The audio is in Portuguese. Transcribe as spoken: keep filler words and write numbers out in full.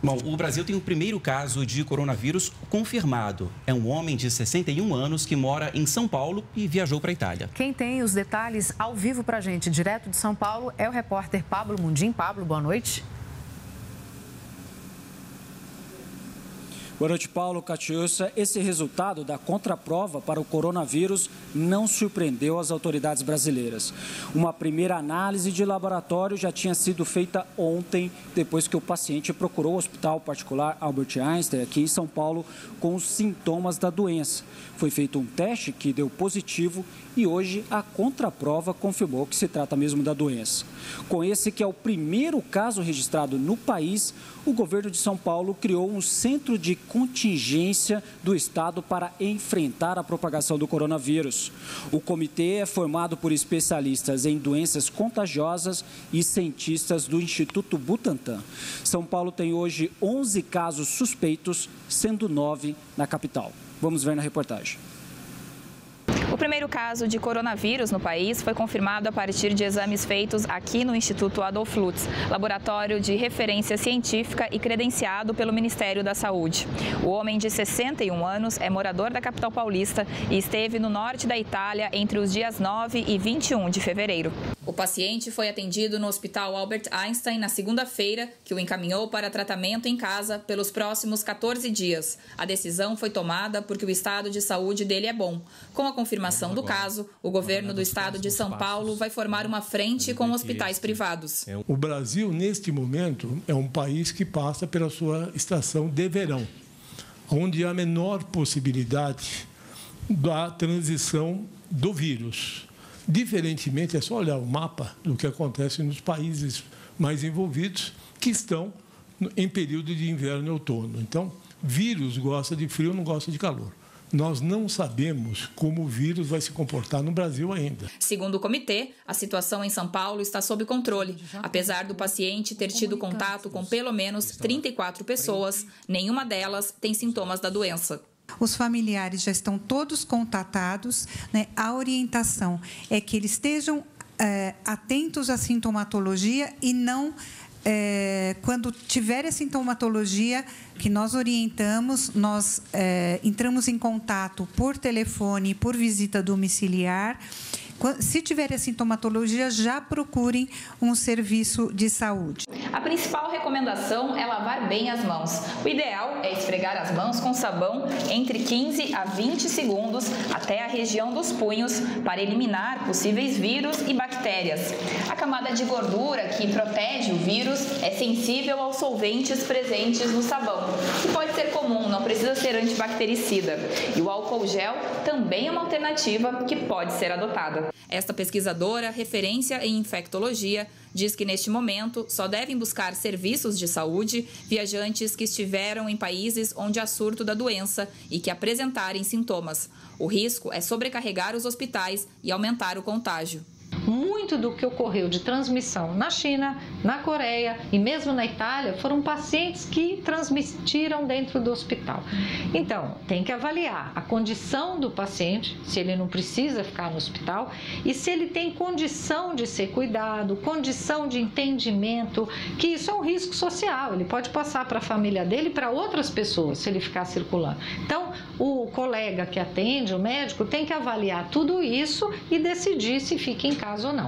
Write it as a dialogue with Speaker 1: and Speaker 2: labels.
Speaker 1: Bom, o Brasil tem o primeiro caso de coronavírus confirmado. É um homem de sessenta e um anos que mora em São Paulo e viajou para a Itália.
Speaker 2: Quem tem os detalhes ao vivo para a gente, direto de São Paulo, é o repórter Pablo Mundim. Pablo, boa noite.
Speaker 3: Boa noite, Paulo, Catiúcia. Esse resultado da contraprova para o coronavírus não surpreendeu as autoridades brasileiras. Uma primeira análise de laboratório já tinha sido feita ontem, depois que o paciente procurou o hospital particular Albert Einstein, aqui em São Paulo, com os sintomas da doença. Foi feito um teste que deu positivo e hoje a contraprova confirmou que se trata mesmo da doença. Com esse que é o primeiro caso registrado no país, o governo de São Paulo criou um centro de contingência do estado para enfrentar a propagação do coronavírus. O comitê é formado por especialistas em doenças contagiosas e cientistas do Instituto Butantan. São Paulo tem hoje onze casos suspeitos, sendo nove na capital. Vamos ver na reportagem.
Speaker 4: O primeiro caso de coronavírus no país foi confirmado a partir de exames feitos aqui no Instituto Adolf Lutz, laboratório de referência científica e credenciado pelo Ministério da Saúde. O homem de sessenta e um anos é morador da capital paulista e esteve no norte da Itália entre os dias nove e vinte e um de fevereiro. O paciente foi atendido no Hospital Albert Einstein na segunda-feira, que o encaminhou para tratamento em casa pelos próximos quatorze dias. A decisão foi tomada porque o estado de saúde dele é bom. Com a confirmação do caso, o governo do estado de São Paulo vai formar uma frente com hospitais privados.
Speaker 5: O Brasil, neste momento, é um país que passa pela sua estação de verão, onde há a menor possibilidade da transição do vírus. Diferentemente, é só olhar o mapa do que acontece nos países mais envolvidos, que estão em período de inverno e outono. Então, vírus gosta de frio, não gosta de calor. Nós não sabemos como o vírus vai se comportar no Brasil ainda.
Speaker 4: Segundo o comitê, a situação em São Paulo está sob controle. Apesar do paciente ter tido contato com pelo menos trinta e quatro pessoas, nenhuma delas tem sintomas da doença.
Speaker 6: Os familiares já estão todos contatados, né? A orientação é que eles estejam é, atentos à sintomatologia e não, é, quando tiver a sintomatologia que nós orientamos, nós é, entramos em contato por telefone, por visita domiciliar. Se tiver a sintomatologia, já procurem um serviço de saúde.
Speaker 4: A principal recomendação é lavar bem as mãos. O ideal é esfregar as mãos com sabão entre quinze a vinte segundos até a região dos punhos para eliminar possíveis vírus e bactérias. A camada de gordura que protege o vírus é sensível aos solventes presentes no sabão, que pode ser comum, não precisa ser antibactericida. E o álcool gel também é uma alternativa que pode ser adotada. Esta pesquisadora, referência em infectologia, diz que neste momento só devem buscar serviços de saúde viajantes que estiveram em países onde há surto da doença e que apresentarem sintomas. O risco é sobrecarregar os hospitais e aumentar o contágio.
Speaker 7: Muito do que ocorreu de transmissão na China, na Coreia e mesmo na Itália foram pacientes que transmitiram dentro do hospital. Então, tem que avaliar a condição do paciente, se ele não precisa ficar no hospital e se ele tem condição de ser cuidado, condição de entendimento, que isso é um risco social, ele pode passar para a família dele e para outras pessoas se ele ficar circulando. Então, o colega que atende, o médico, tem que avaliar tudo isso e decidir se fica em casa ou não.